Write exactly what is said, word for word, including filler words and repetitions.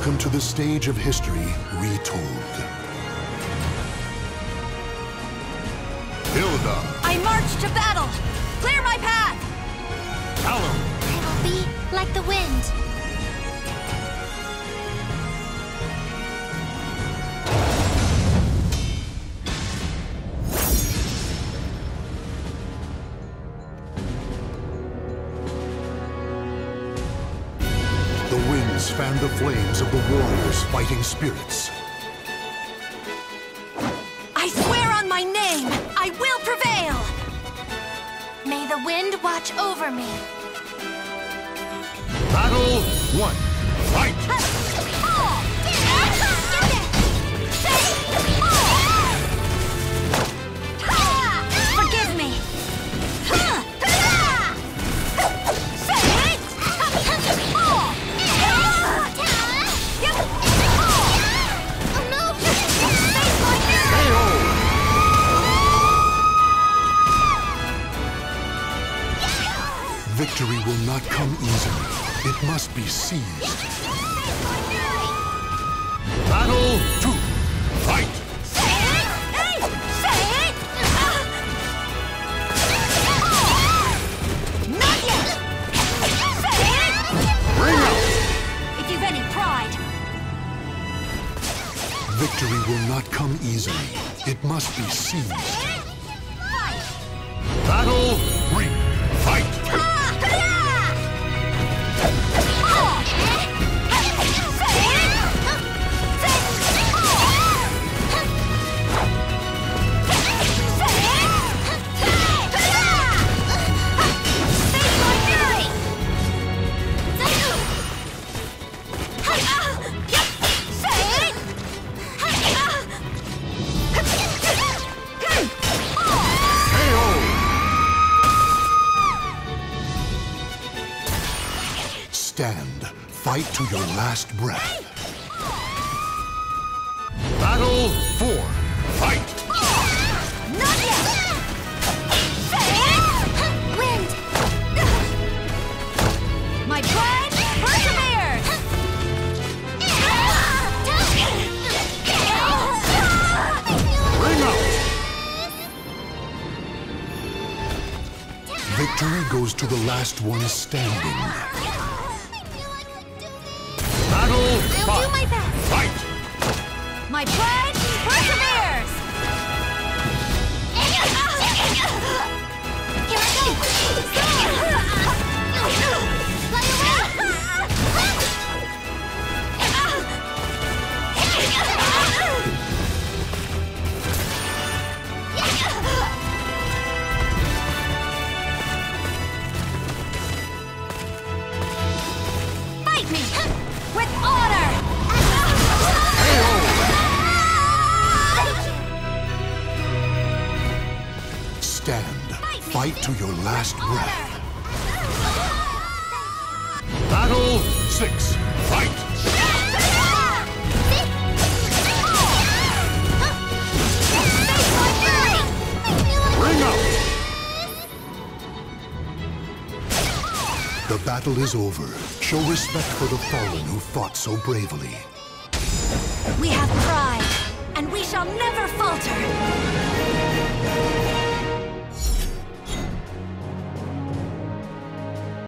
Welcome to the stage of history retold. Hilda. I march to battle! Clear my path! Callum. It'll be like the wind. The winds fan the flames of the warriors' fighting spirits. I swear on my name, I will prevail! May the wind watch over me. Battle one. Fight! Forgive me! Victory will not come easily. It must be seized. Battle two. Fight! Not yet! Bring out! If you've any pride. Victory will not come easily. It must be seized. Battle three. Fight! Stand. Fight to your last breath. Battle four. Fight! Not yet! Wind! My pride perseveres! Bring out! Victory goes to the last one standing. Battle I'll five. do my best. Fight! My pride perseveres! Here I go! Fly Fight me! With honor! Stand. Fight to your last breath. Battle six. Fight! Bring out! The battle is over. Show respect for the fallen who fought so bravely. We have pride, and we shall never falter!